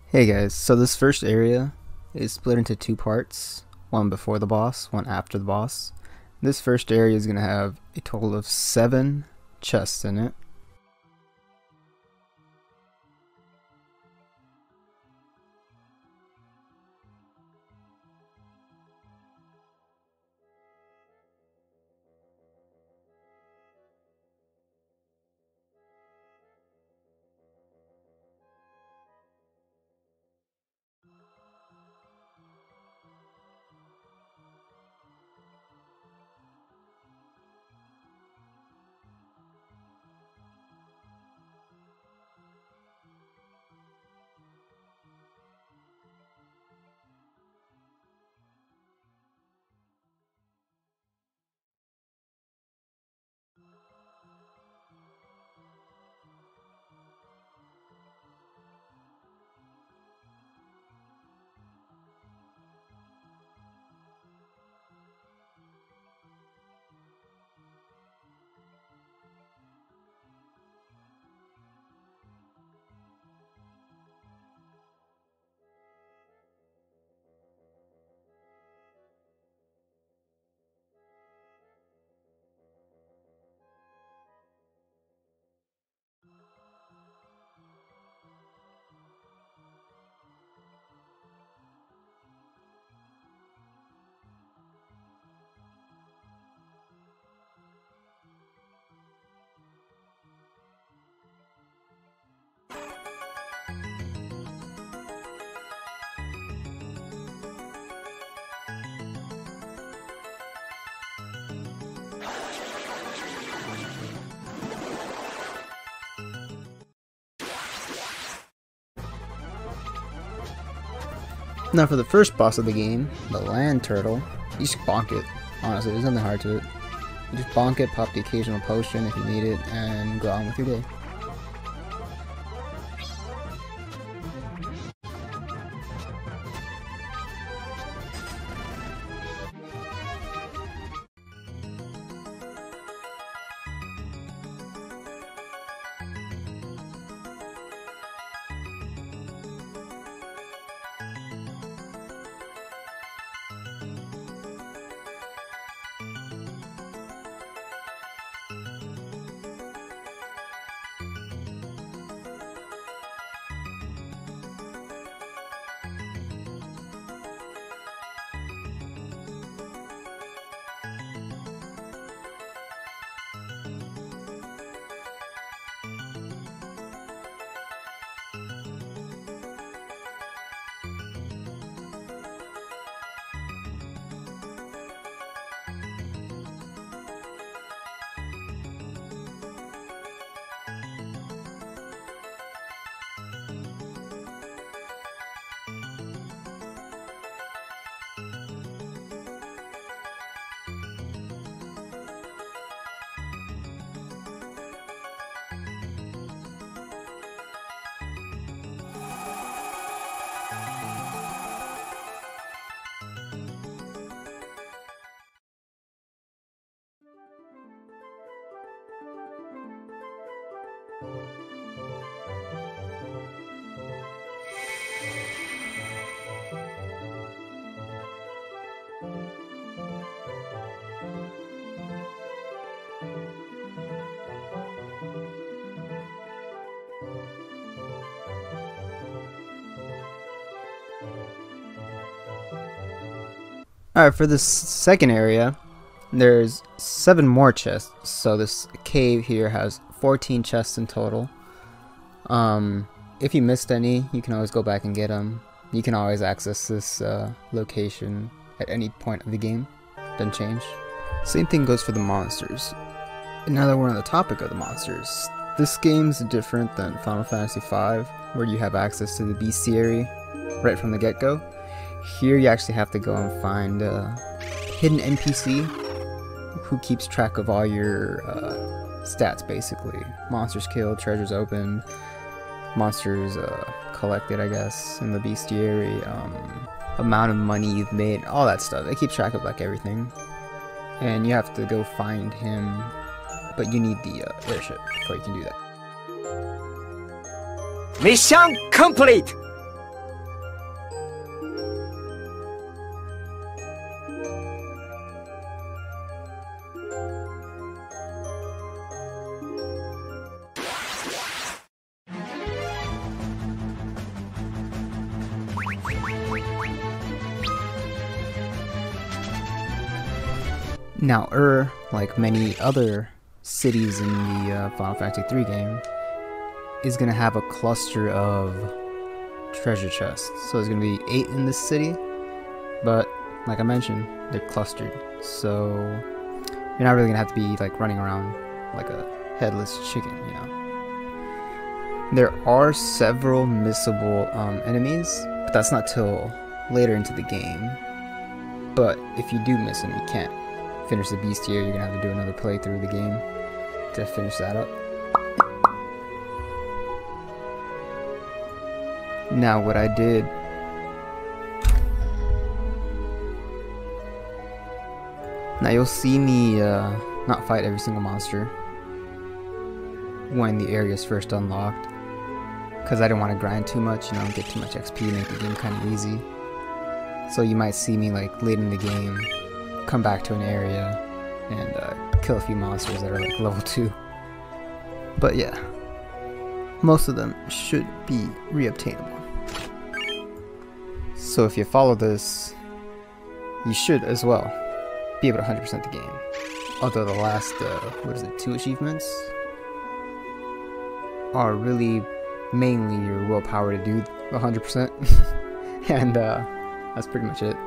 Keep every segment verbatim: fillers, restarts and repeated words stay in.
Hey guys, so this first area is split into two parts, one before the boss, one after the boss. This first area is going to have a total of seven chests in it. Now for the first boss of the game, the land turtle, you just bonk it. Honestly, there's nothing hard to it. You just bonk it, pop the occasional potion if you need it, and go on with your day. Alright, for this second area, there's seven more chests. So this cave here has fourteen chests in total. Um, if you missed any, you can always go back and get them. You can always access this uh, location at any point of the game. Doesn't change. Same thing goes for the monsters. And now that we're on the topic of the monsters, this game's different than Final Fantasy five, where you have access to the bestiary right from the get-go. Here you actually have to go and find a hidden N P C who keeps track of all your uh, stats, basically. Monsters killed, treasures opened, monsters uh, collected, I guess, in the bestiary, um, amount of money you've made, all that stuff. It keeps track of like everything. And you have to go find him, but you need the uh, airship before you can do that. Mission complete! Now, Ur, like many other cities in the uh, Final Fantasy three game, is going to have a cluster of treasure chests. So there's going to be eight in this city, but like I mentioned, they're clustered. So you're not really going to have to be like running around like a headless chicken, you know. There are several missable um, enemies, but that's not till later into the game. But if you do miss them, you can't finish the bestiary. You're going to have to do another playthrough of the game to finish that up. Now what I did, now you'll see me uh, not fight every single monster when the area is first unlocked, because I didn't want to grind too much, you know, get too much X P, make the game kind of easy. So you might see me like late in the game come back to an area and uh, kill a few monsters that are like level two. But yeah, most of them should be reobtainable. So if you follow this, you should as well be able to one hundred percent the game. Although the last, uh, what is it, two achievements are really mainly your willpower to do one hundred percent. And uh, that's pretty much it.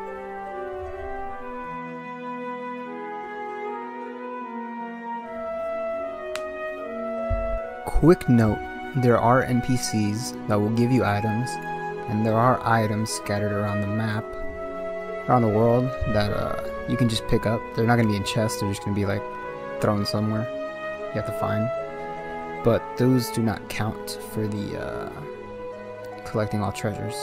Quick note, there are N P Cs that will give you items, and there are items scattered around the map, around the world, that uh, you can just pick up. They're not going to be in chests, they're just going to be like thrown somewhere you have to find. But those do not count for the uh, collecting all treasures.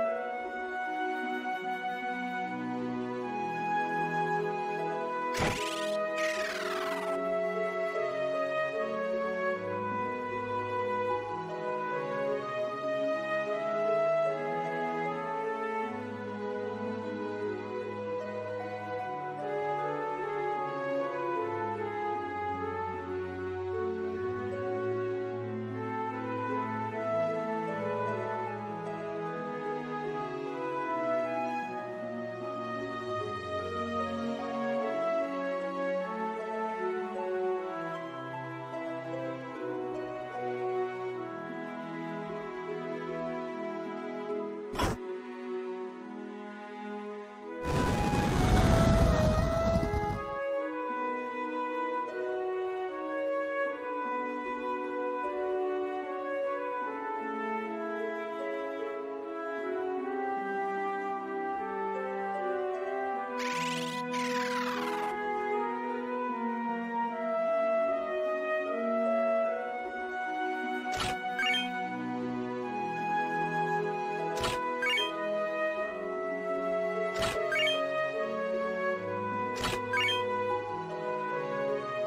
You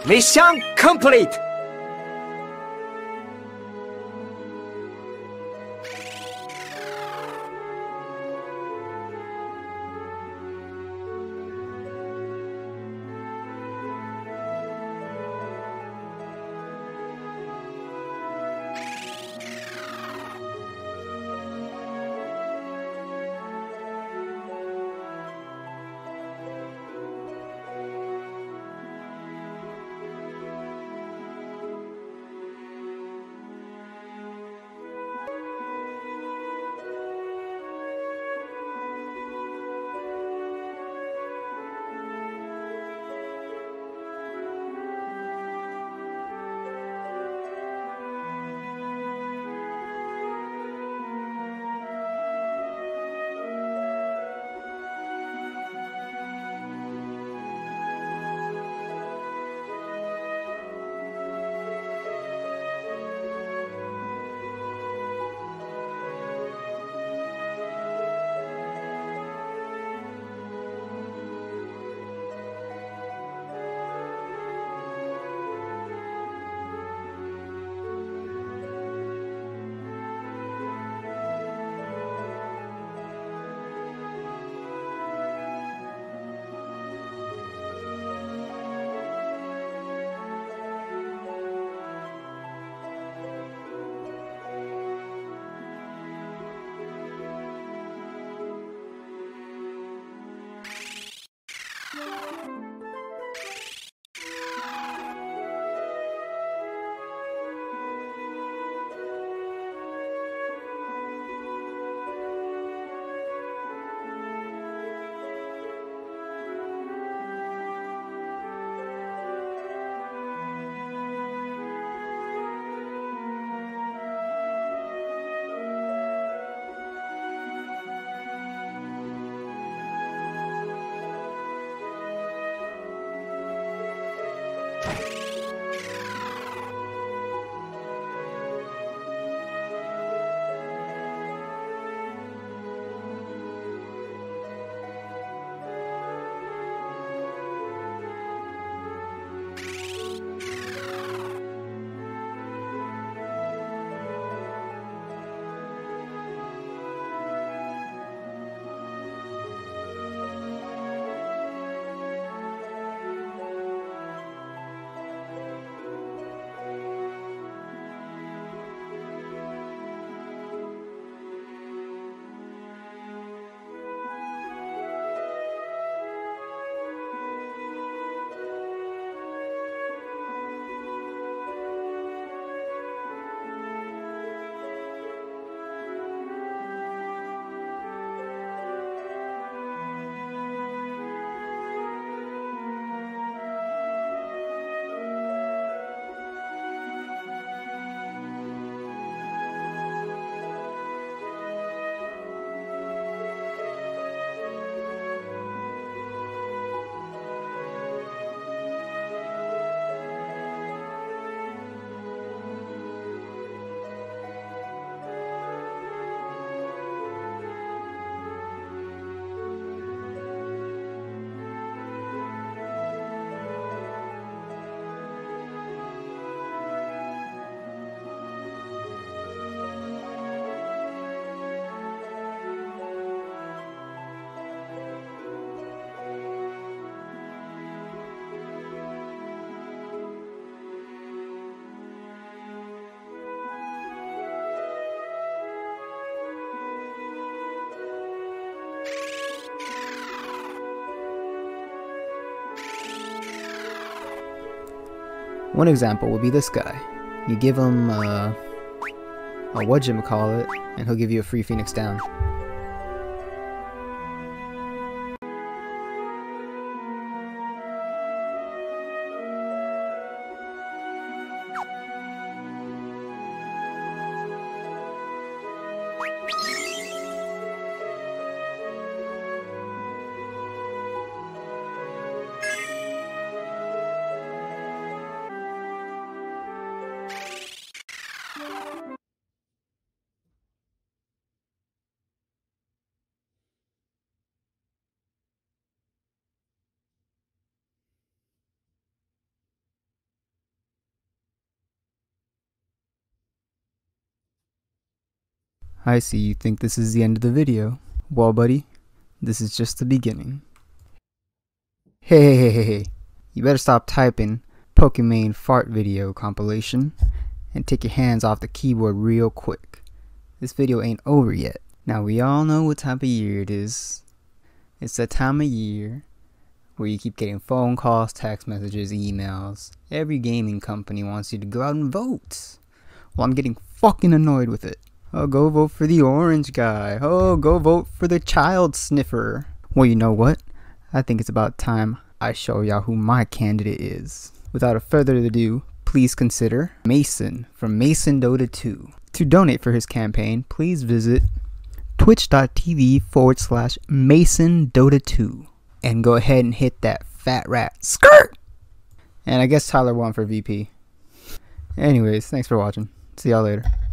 Mission complete! One example would be this guy. You give him uh, a whatchamacallit, and he'll give you a free Phoenix down. I see you think this is the end of the video. Well, buddy, this is just the beginning. Hey, hey, hey, hey, you better stop typing Pokemon fart video compilation and take your hands off the keyboard real quick. This video ain't over yet. Now we all know what time of year it is. It's that time of year where you keep getting phone calls, text messages, emails. Every gaming company wants you to go out and vote. Well, I'm getting fucking annoyed with it. Oh, go vote for the orange guy. Oh, go vote for the child sniffer. Well, you know what? I think it's about time I show y'all who my candidate is. Without further ado, please consider Mason from Mason Dota two. To donate for his campaign, please visit twitch.tv forward slash Mason Dota two. And go ahead and hit that fat rat skirt. And I guess Tyler won for V P. Anyways, thanks for watching. See y'all later.